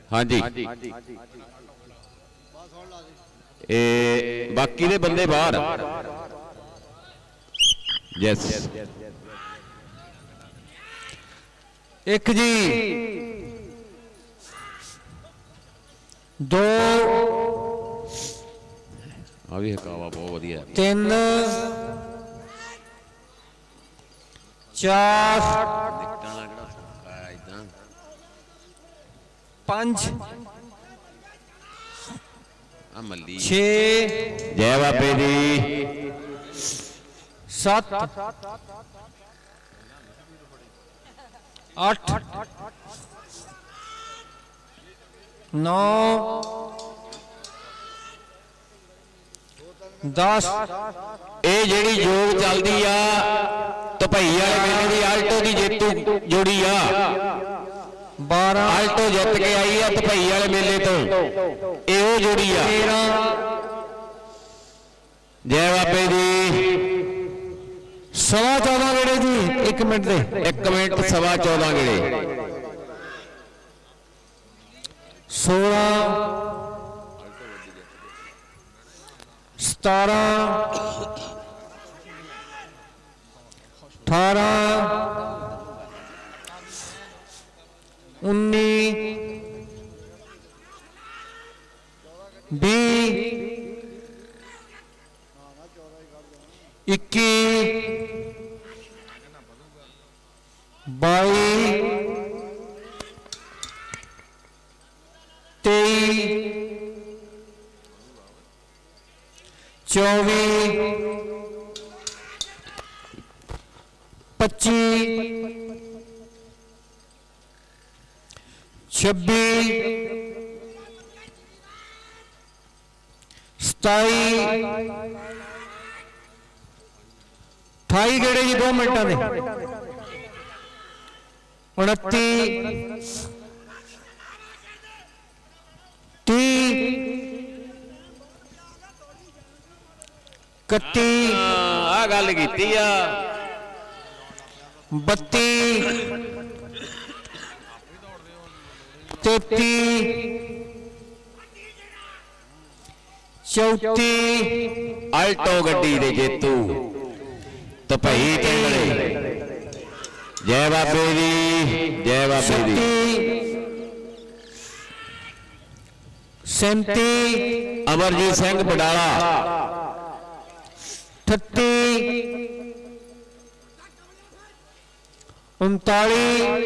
हाँ जी बाकी दे बंदे बाहर यस एक जी दो भी हकावा बहुत वधिया तीन चार पांच छे जय बाबे दी सात आठ नौ 10 ये जिहड़ी जोग चलदी आ तपई वाले मेले दी आल्टो की जेतू जोड़ी आ 12 आल्टो जित के आई है तपई वाले मेले तो ये जोड़ी आ 13 जय बाबे दी 14.25 गेड़े जी 1 मिनट दे 1 मिनट 14.25 गेड़े 16 17 18 19 20 21 28 गेड़े जी 2 मिनटा दे 29 31 आ गल कीती आ 32 33 34 आल्टो गड्डी दे जेतू तपई टेंगले जय बाबे दी जय बाबे दी 37 अमरजीत सिंह बडाला 38 39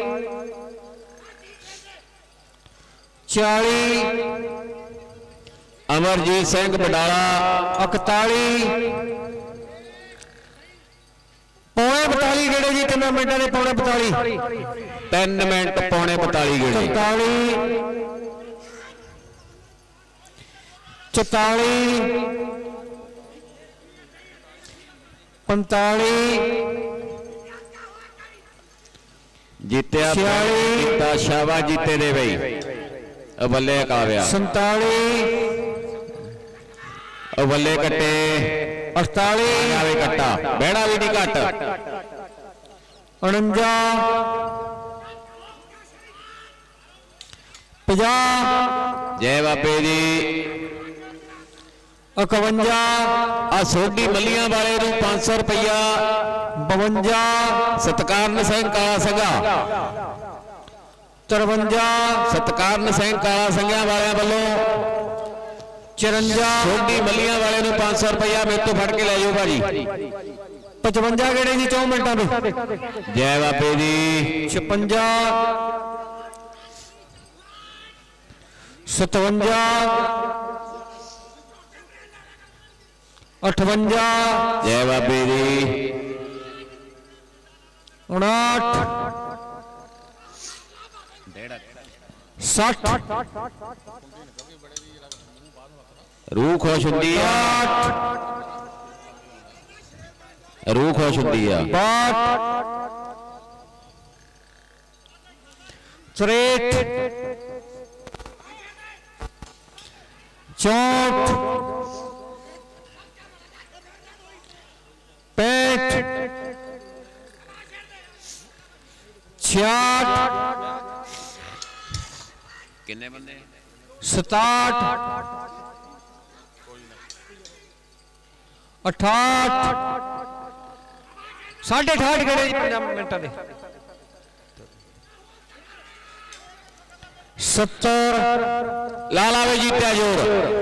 40 अमरजीत सिंह बडाला 41 पौने 42 गेड़े जी 3 मिनटा के पौने 42 3 मिनट पौने 42 गेड़े 44 45 जीत्या शाबा जीते दे भाई बल्ले काव्या 47 बल्ले कट्टे 48 कट्टा बेड़ा भी नहीं घट 49 50 जय बाबे जी 51 आ सोडी मलियां वाले नूं 500 रुपया 52 सतकारण सिंह काला संघा 53 सतकारण सिंह काला संघा वाले वालों 54 सोडी मलियां वाले नूं 500 रुपया मेरे तो फड़ के ले जाओ भाजी 55 गेड़े जी 4 मिनटा में जय बाबे जी 56 57 58 जय बाबे जी 59 60 रूह खुश होंदी है रूह खुश होंदी है 63 64 65 66 किन्ने बंदे 67 68 68.5 गेड़े जी 5 मिनटां दे 70 लाला वे जीत्या जोर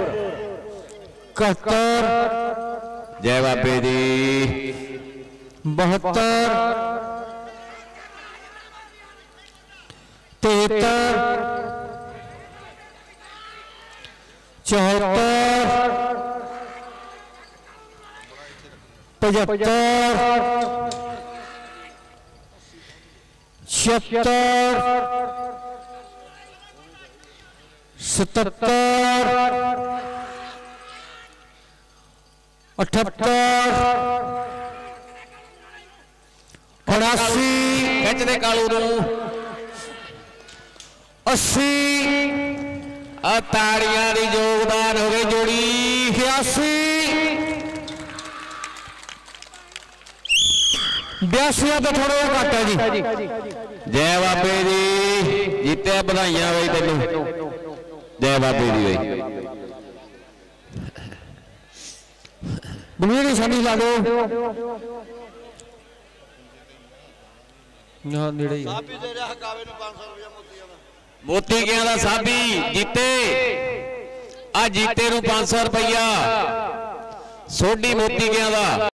71 जय बाबे दी 72 73 74 75 76 77 78 89 खिच दे कालू नू 80 ताड़ियां दी योगदान हो गई जोड़ी 82 तो थोड़ा घट है जी जय बाबे दी जीते बधाइयां बई तेनू जय बाबे दी बई बलवीर सनी ला दो ना नेड़े ही मोती गया दा साबी जीते आ जीते नू 500 रुपया सोडी मोती गया दा